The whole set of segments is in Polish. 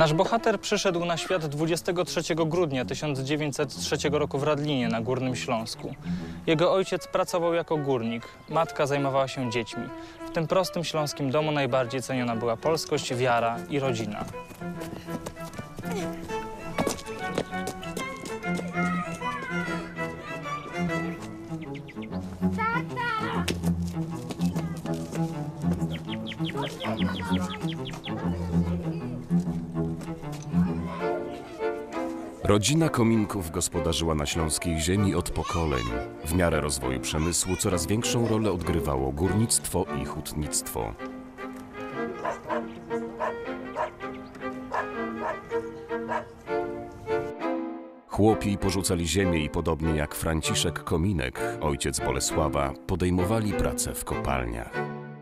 Nasz bohater przyszedł na świat 23 grudnia 1903 roku w Radlinie na Górnym Śląsku. Jego ojciec pracował jako górnik, matka zajmowała się dziećmi. W tym prostym śląskim domu najbardziej ceniona była polskość, wiara i rodzina. Rodzina Kominków gospodarzyła na śląskiej ziemi od pokoleń. W miarę rozwoju przemysłu coraz większą rolę odgrywało górnictwo i hutnictwo. Chłopi porzucali ziemię i podobnie jak Franciszek Kominek, ojciec Bolesława, podejmowali pracę w kopalniach.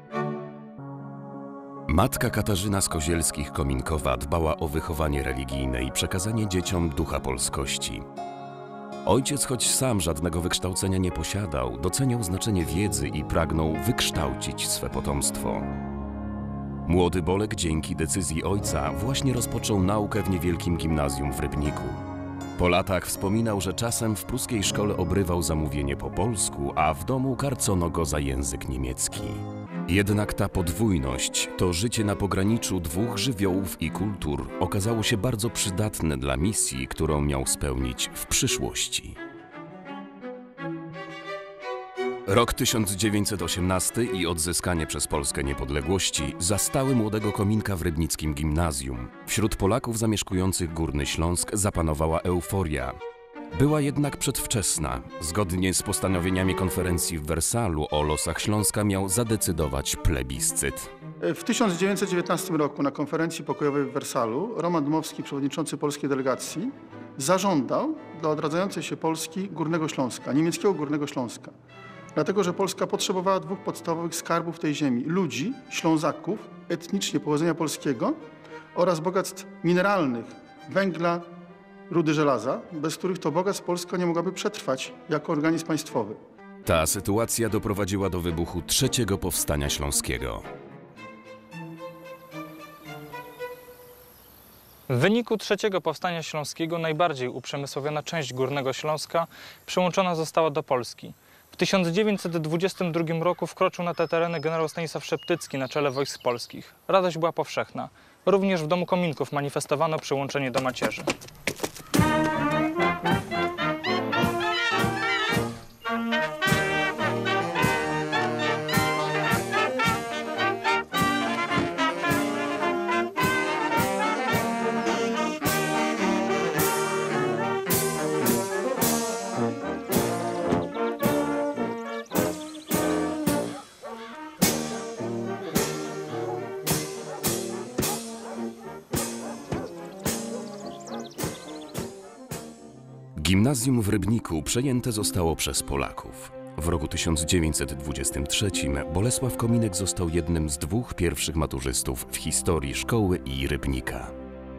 Matka Katarzyna z Kozielskich-Kominkowa dbała o wychowanie religijne i przekazanie dzieciom ducha polskości. Ojciec, choć sam żadnego wykształcenia nie posiadał, doceniał znaczenie wiedzy i pragnął wykształcić swe potomstwo. Młody Bolek dzięki decyzji ojca właśnie rozpoczął naukę w niewielkim gimnazjum w Rybniku. Po latach wspominał, że czasem w pruskiej szkole obrywał zamówienie po polsku, a w domu karcono go za język niemiecki. Jednak ta podwójność, to życie na pograniczu dwóch żywiołów i kultur, okazało się bardzo przydatne dla misji, którą miał spełnić w przyszłości. Rok 1918 i odzyskanie przez Polskę niepodległości zastały młodego Kominka w rybnickim gimnazjum. Wśród Polaków zamieszkujących Górny Śląsk zapanowała euforia. Była jednak przedwczesna. Zgodnie z postanowieniami konferencji w Wersalu o losach Śląska miał zadecydować plebiscyt. W 1919 roku na konferencji pokojowej w Wersalu Roman Dmowski, przewodniczący polskiej delegacji, zażądał dla odradzającej się Polski Górnego Śląska, niemieckiego Górnego Śląska. Dlatego, że Polska potrzebowała dwóch podstawowych skarbów tej ziemi. Ludzi, Ślązaków, etnicznie pochodzenia polskiego oraz bogactw mineralnych, węgla, rudy żelaza, bez których to bogactw Polska nie mogłaby przetrwać jako organizm państwowy. Ta sytuacja doprowadziła do wybuchu III Powstania Śląskiego. W wyniku III Powstania Śląskiego najbardziej uprzemysłowiona część Górnego Śląska przyłączona została do Polski. W 1922 roku wkroczył na te tereny generał Stanisław Szeptycki na czele wojsk polskich. Radość była powszechna. Również w domu Kominków manifestowano przyłączenie do macierzy. Gimnazjum w Rybniku przejęte zostało przez Polaków. W roku 1923 Bolesław Kominek został jednym z dwóch pierwszych maturzystów w historii szkoły i Rybnika.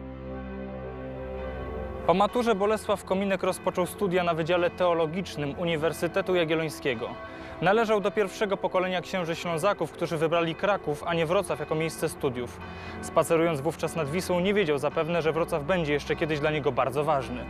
Po maturze Bolesław Kominek rozpoczął studia na Wydziale Teologicznym Uniwersytetu Jagiellońskiego. Należał do pierwszego pokolenia księży Ślązaków, którzy wybrali Kraków, a nie Wrocław jako miejsce studiów. Spacerując wówczas nad Wisłą, nie wiedział zapewne, że Wrocław będzie jeszcze kiedyś dla niego bardzo ważny.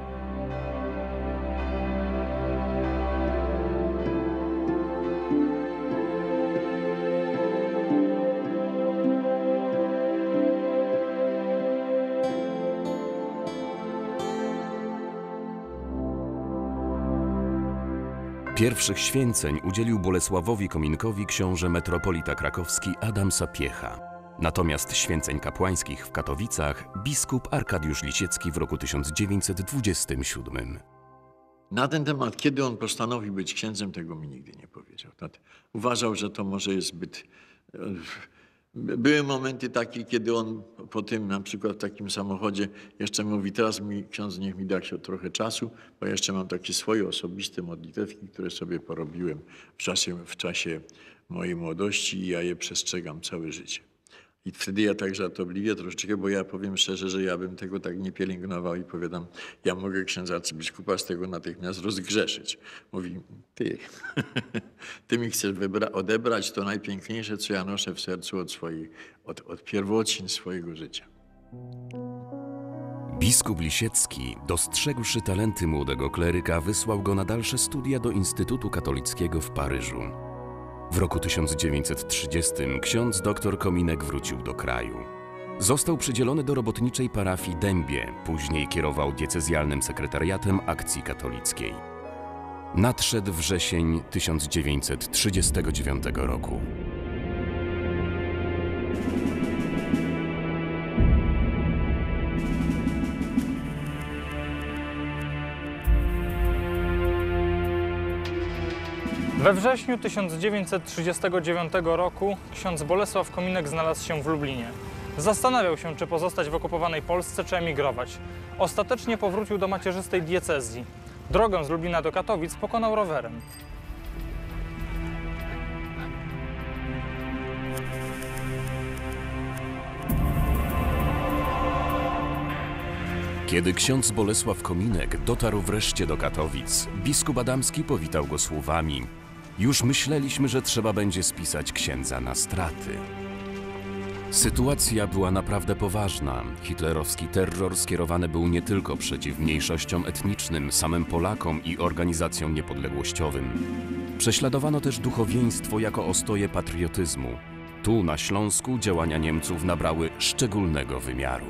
Pierwszych święceń udzielił Bolesławowi Kominkowi książę metropolita krakowski Adam Sapiecha. Natomiast święceń kapłańskich w Katowicach biskup Arkadiusz Lisiecki w roku 1927. Na ten temat, kiedy on postanowił być księdzem, tego mi nigdy nie powiedział. Uważał, że to może jest zbyt... Były momenty takie, kiedy on po tym, na przykład w takim samochodzie, jeszcze mówi, teraz mi ksiądz niech mi da się trochę czasu, bo jeszcze mam takie swoje osobiste modlitewki, które sobie porobiłem w czasie mojej młodości i ja je przestrzegam całe życie. I wtedy ja tak żartobliwie troszeczkę, bo ja powiem szczerze, że ja bym tego tak nie pielęgnował i powiadam, ja mogę księdza arcybiskupa z tego natychmiast rozgrzeszyć. Mówi, ty, ty mi chcesz odebrać to najpiękniejsze, co ja noszę w sercu od pierwocin swojego życia. Biskup Lisiecki, dostrzegłszy talenty młodego kleryka, wysłał go na dalsze studia do Instytutu Katolickiego w Paryżu. W roku 1930 ksiądz dr Kominek wrócił do kraju. Został przydzielony do robotniczej parafii Dębie, później kierował diecezjalnym sekretariatem akcji katolickiej. Nadszedł wrzesień 1939 roku. We wrześniu 1939 roku ksiądz Bolesław Kominek znalazł się w Lublinie. Zastanawiał się, czy pozostać w okupowanej Polsce, czy emigrować. Ostatecznie powrócił do macierzystej diecezji. Drogę z Lublina do Katowic pokonał rowerem. Kiedy ksiądz Bolesław Kominek dotarł wreszcie do Katowic, biskup Adamski powitał go słowami: już myśleliśmy, że trzeba będzie spisać księdza na straty. Sytuacja była naprawdę poważna. Hitlerowski terror skierowany był nie tylko przeciw mniejszościom etnicznym, samym Polakom i organizacjom niepodległościowym. Prześladowano też duchowieństwo jako ostoje patriotyzmu. Tu, na Śląsku, działania Niemców nabrały szczególnego wymiaru.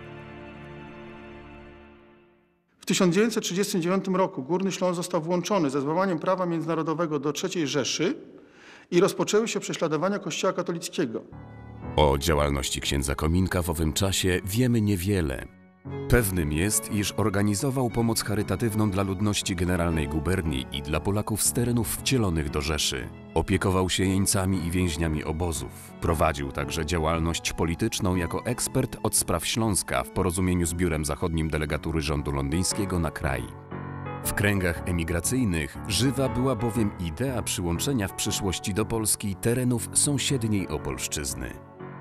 W 1939 roku Górny Śląsk został włączony ze złamaniem prawa międzynarodowego do III Rzeszy i rozpoczęły się prześladowania Kościoła katolickiego. O działalności księdza Kominka w owym czasie wiemy niewiele. Pewnym jest, iż organizował pomoc charytatywną dla ludności generalnej guberni i dla Polaków z terenów wcielonych do Rzeszy. Opiekował się jeńcami i więźniami obozów. Prowadził także działalność polityczną jako ekspert od spraw Śląska w porozumieniu z Biurem Zachodnim Delegatury Rządu Londyńskiego na kraj. W kręgach emigracyjnych żywa była bowiem idea przyłączenia w przyszłości do Polski terenów sąsiedniej Opolszczyzny.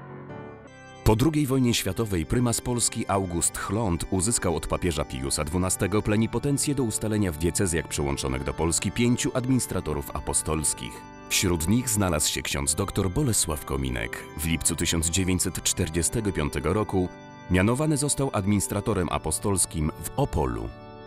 Po II wojnie światowej prymas Polski August Chląd uzyskał od papieża Piusa XII plenipotencję do ustalenia w diecezjach przyłączonych do Polski 5 administratorów apostolskich. Wśród nich znalazł się ksiądz dr Bolesław Kominek. W lipcu 1945 roku mianowany został administratorem apostolskim w Opolu.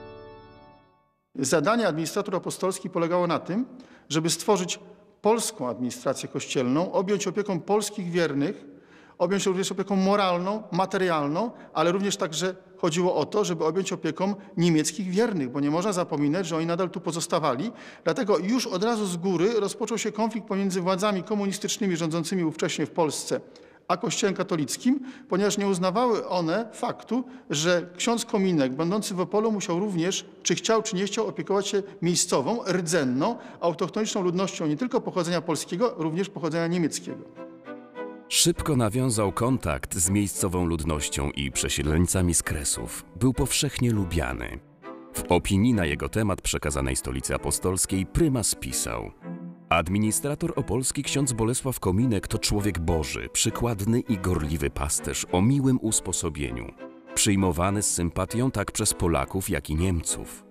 Zadanie administrator apostolski polegało na tym, żeby stworzyć polską administrację kościelną, objąć opieką polskich wiernych, objąć również opieką moralną, materialną, ale również także chodziło o to, żeby objąć opieką niemieckich wiernych, bo nie można zapominać, że oni nadal tu pozostawali. Dlatego już od razu z góry rozpoczął się konflikt pomiędzy władzami komunistycznymi rządzącymi ówcześnie w Polsce a Kościołem katolickim, ponieważ nie uznawały one faktu, że ksiądz Kominek, będący w Opolu, musiał również, czy chciał, czy nie chciał, opiekować się miejscową, rdzenną, autochtoniczną ludnością nie tylko pochodzenia polskiego, również pochodzenia niemieckiego. Szybko nawiązał kontakt z miejscową ludnością i przesiedleńcami z Kresów. Był powszechnie lubiany. W opinii na jego temat przekazanej Stolicy Apostolskiej prymas pisał: administrator opolski ksiądz Bolesław Kominek to człowiek Boży, przykładny i gorliwy pasterz o miłym usposobieniu, przyjmowany z sympatią tak przez Polaków, jak i Niemców.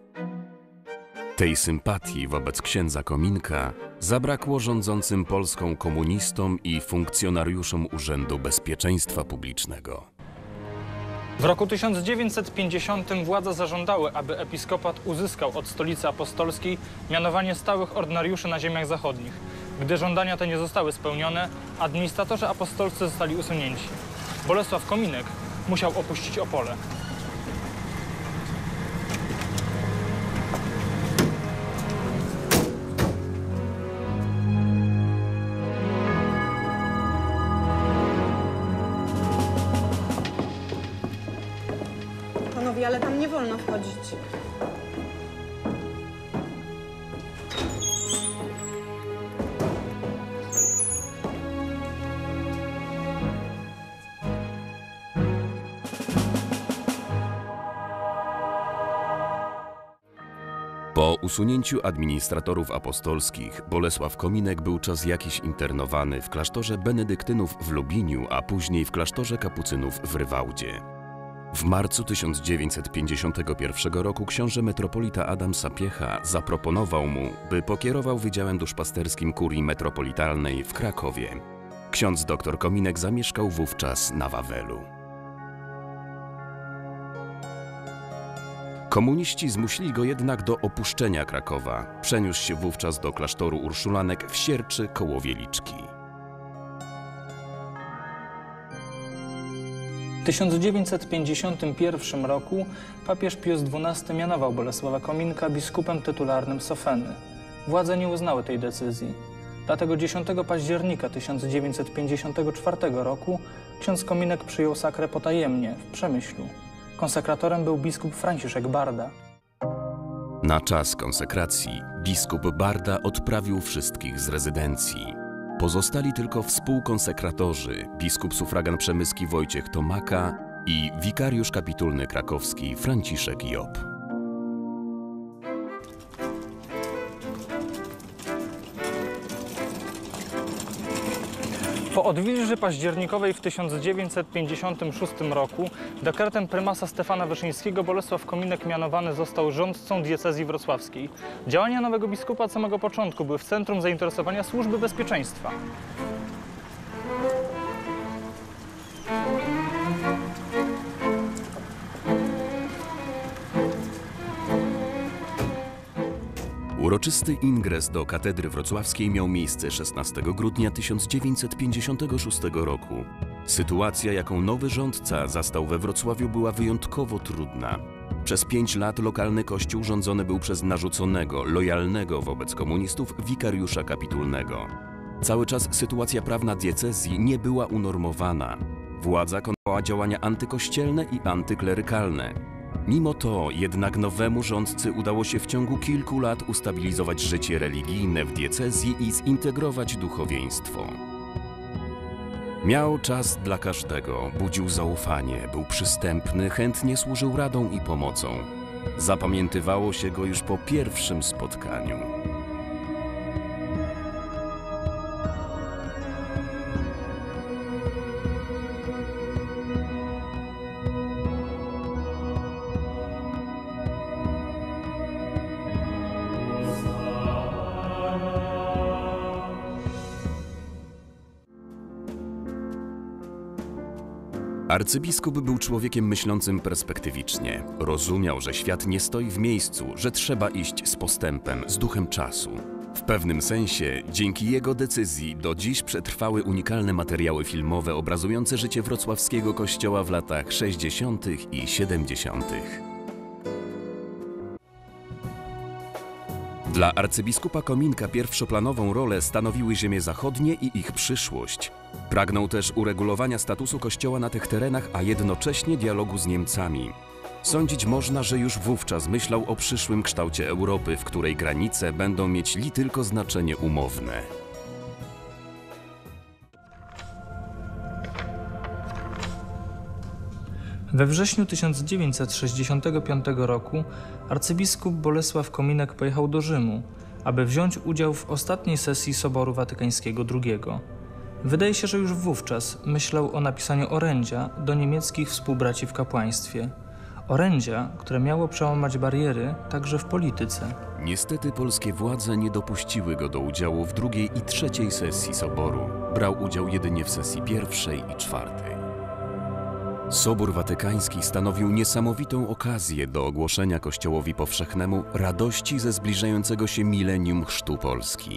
Tej sympatii wobec księdza Kominka zabrakło rządzącym Polską komunistom i funkcjonariuszom Urzędu Bezpieczeństwa Publicznego. W roku 1950 władze zażądały, aby episkopat uzyskał od Stolicy Apostolskiej mianowanie stałych ordynariuszy na ziemiach zachodnich. Gdy żądania te nie zostały spełnione, administratorzy apostolscy zostali usunięci. Bolesław Kominek musiał opuścić Opole. Panowie, ale tam nie wolno wchodzić. Po usunięciu administratorów apostolskich Bolesław Kominek był czas jakiś internowany w klasztorze benedyktynów w Lubiniu, a później w klasztorze kapucynów w Rywałdzie. W marcu 1951 roku książę metropolita Adam Sapiecha zaproponował mu, by pokierował Wydziałem Duszpasterskim Kurii Metropolitalnej w Krakowie. Ksiądz dr Kominek zamieszkał wówczas na Wawelu. Komuniści zmusili go jednak do opuszczenia Krakowa. Przeniósł się wówczas do klasztoru urszulanek w Sierczy koło Wieliczki. W 1951 roku papież Pius XII mianował Bolesława Kominka biskupem tytularnym Sofeny. Władze nie uznały tej decyzji. Dlatego 10 października 1954 roku ksiądz Kominek przyjął sakrę potajemnie w Przemyślu. Konsekratorem był biskup Franciszek Barda. Na czas konsekracji biskup Barda odprawił wszystkich z rezydencji. Pozostali tylko współkonsekratorzy, biskup sufragan przemyski Wojciech Tomaka i wikariusz kapitulny krakowski Franciszek Job. Po odwilży październikowej w 1956 roku dekretem prymasa Stefana Wyszyńskiego Bolesław Kominek mianowany został rządcą diecezji wrocławskiej. Działania nowego biskupa od samego początku były w centrum zainteresowania Służby Bezpieczeństwa. Uroczysty ingres do katedry wrocławskiej miał miejsce 16 grudnia 1956 roku. Sytuacja, jaką nowy rządca zastał we Wrocławiu, była wyjątkowo trudna. Przez 5 lat lokalny kościół rządzony był przez narzuconego, lojalnego wobec komunistów wikariusza kapitulnego. Cały czas sytuacja prawna diecezji nie była unormowana. Władza kontynuowała działania antykościelne i antyklerykalne. Mimo to jednak nowemu rządcy udało się w ciągu kilku lat ustabilizować życie religijne w diecezji i zintegrować duchowieństwo. Miał czas dla każdego, budził zaufanie, był przystępny, chętnie służył radą i pomocą. Zapamiętywało się go już po pierwszym spotkaniu. Arcybiskup był człowiekiem myślącym perspektywicznie. Rozumiał, że świat nie stoi w miejscu, że trzeba iść z postępem, z duchem czasu. W pewnym sensie, dzięki jego decyzji, do dziś przetrwały unikalne materiały filmowe obrazujące życie wrocławskiego kościoła w latach 60. i 70. Dla arcybiskupa Kominka pierwszoplanową rolę stanowiły ziemie zachodnie i ich przyszłość. Pragnął też uregulowania statusu kościoła na tych terenach, a jednocześnie dialogu z Niemcami. Sądzić można, że już wówczas myślał o przyszłym kształcie Europy, w której granice będą mieć li tylko znaczenie umowne. We wrześniu 1965 roku arcybiskup Bolesław Kominek pojechał do Rzymu, aby wziąć udział w ostatniej sesji Soboru Watykańskiego II. Wydaje się, że już wówczas myślał o napisaniu orędzia do niemieckich współbraci w kapłaństwie. Orędzia, które miało przełamać bariery także w polityce. Niestety polskie władze nie dopuściły go do udziału w drugiej i trzeciej sesji Soboru. Brał udział jedynie w sesji pierwszej i czwartej. Sobór Watykański stanowił niesamowitą okazję do ogłoszenia Kościołowi powszechnemu radości ze zbliżającego się milenium chrztu Polski.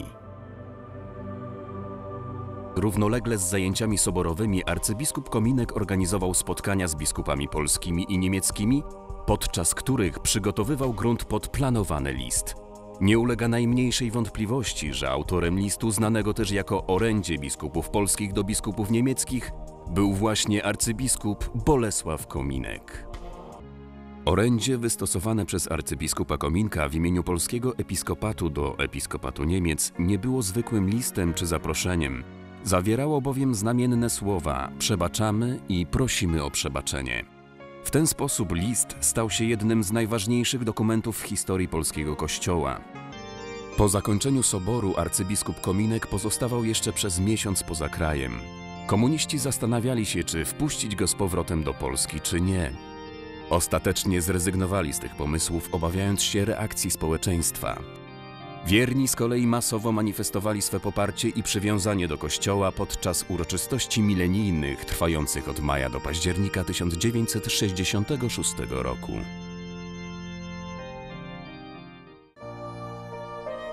Równolegle z zajęciami soborowymi arcybiskup Kominek organizował spotkania z biskupami polskimi i niemieckimi, podczas których przygotowywał grunt pod planowany list. Nie ulega najmniejszej wątpliwości, że autorem listu, znanego też jako orędzie biskupów polskich do biskupów niemieckich, był właśnie arcybiskup Bolesław Kominek. Orędzie wystosowane przez arcybiskupa Kominka w imieniu polskiego episkopatu do episkopatu Niemiec nie było zwykłym listem czy zaproszeniem. Zawierało bowiem znamienne słowa „przebaczamy” i „prosimy o przebaczenie”. W ten sposób list stał się jednym z najważniejszych dokumentów w historii polskiego Kościoła. Po zakończeniu soboru arcybiskup Kominek pozostawał jeszcze przez miesiąc poza krajem. Komuniści zastanawiali się, czy wpuścić go z powrotem do Polski, czy nie. Ostatecznie zrezygnowali z tych pomysłów, obawiając się reakcji społeczeństwa. Wierni z kolei masowo manifestowali swe poparcie i przywiązanie do Kościoła podczas uroczystości milenijnych trwających od maja do października 1966 roku.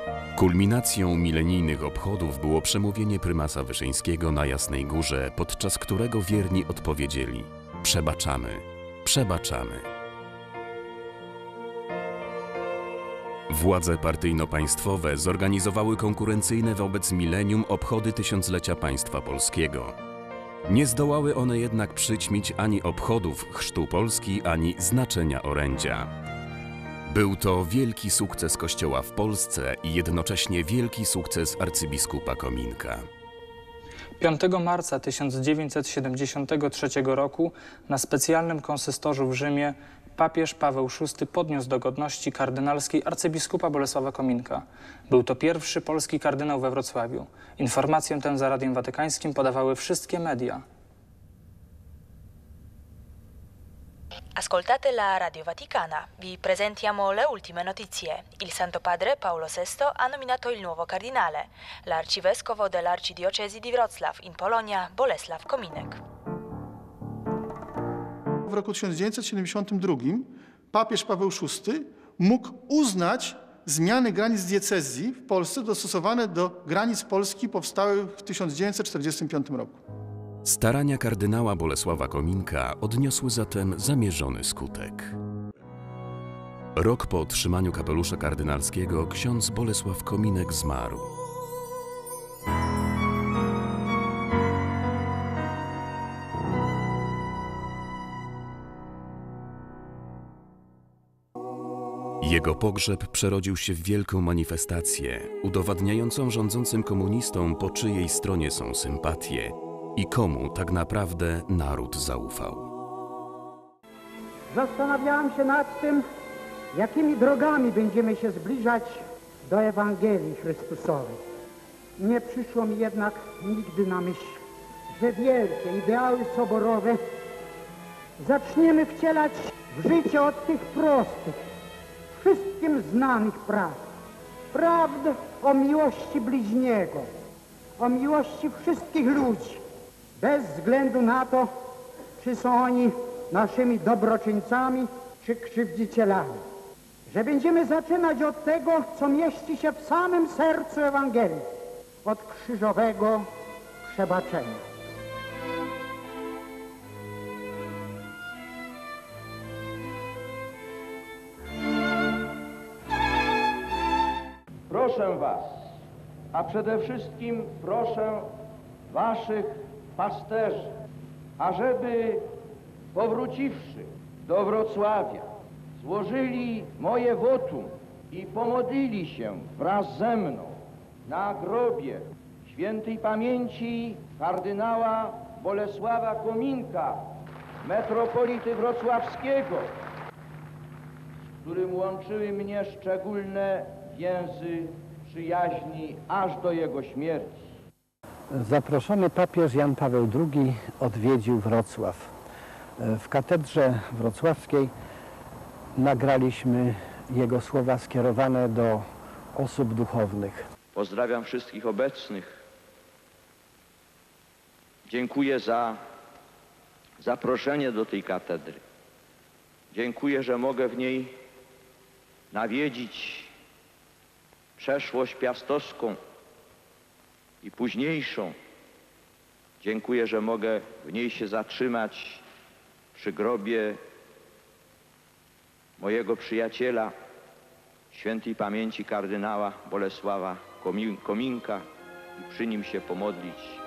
Kulminacją milenijnych obchodów było przemówienie prymasa Wyszyńskiego na Jasnej Górze, podczas którego wierni odpowiedzieli: przebaczamy, przebaczamy. Władze partyjno-państwowe zorganizowały konkurencyjne wobec milenium obchody tysiąclecia państwa polskiego. Nie zdołały one jednak przyćmić ani obchodów chrztu Polski, ani znaczenia orędzia. Był to wielki sukces Kościoła w Polsce i jednocześnie wielki sukces arcybiskupa Kominka. 5 marca 1973 roku na specjalnym konsystorzu w Rzymie papież Paweł VI podniósł do godności kardynalskiej arcybiskupa Bolesława Kominka. Był to pierwszy polski kardynał we Wrocławiu. Informację tę za Radiem Watykańskim podawały wszystkie media. Ascoltate la Radio Vaticana. Vi presentiamo le ultime notizie. Il Santo Padre Paolo VI ha nominato il nuovo cardinale, l'arcivescovo dell'arcidiocesi di Wrocław in Polonia, Bolesław Kominek. W roku 1972 papież Paweł VI mógł uznać zmiany granic diecezji w Polsce dostosowane do granic Polski powstałych w 1945 roku. Starania kardynała Bolesława Kominka odniosły zatem zamierzony skutek. Rok po otrzymaniu kapelusza kardynalskiego ksiądz Bolesław Kominek zmarł. Jego pogrzeb przerodził się w wielką manifestację, udowadniającą rządzącym komunistom, po czyjej stronie są sympatie i komu tak naprawdę naród zaufał. Zastanawiałem się nad tym, jakimi drogami będziemy się zbliżać do Ewangelii Chrystusowej. Nie przyszło mi jednak nigdy na myśl, że wielkie ideały soborowe zaczniemy wcielać w życie od tych prostych, wszystkim znanych prawd. Prawd o miłości bliźniego, o miłości wszystkich ludzi, bez względu na to, czy są oni naszymi dobroczyńcami, czy krzywdzicielami. Że będziemy zaczynać od tego, co mieści się w samym sercu Ewangelii, od krzyżowego przebaczenia. Proszę Was, a przede wszystkim proszę Waszych pasterzy, ażeby powróciwszy do Wrocławia, złożyli moje wotum i pomodlili się wraz ze mną na grobie świętej pamięci kardynała Bolesława Kominka, metropolity wrocławskiego, z którym łączyły mnie szczególne więzy przyjaźni aż do jego śmierci. Zaproszony papież Jan Paweł II odwiedził Wrocław. W katedrze wrocławskiej nagraliśmy jego słowa skierowane do osób duchownych. Pozdrawiam wszystkich obecnych. Dziękuję za zaproszenie do tej katedry. Dziękuję, że mogę w niej nawiedzić przeszłość piastowską i późniejszą. Dziękuję, że mogę w niej się zatrzymać przy grobie mojego przyjaciela, świętej pamięci kardynała Bolesława Kominka i przy nim się pomodlić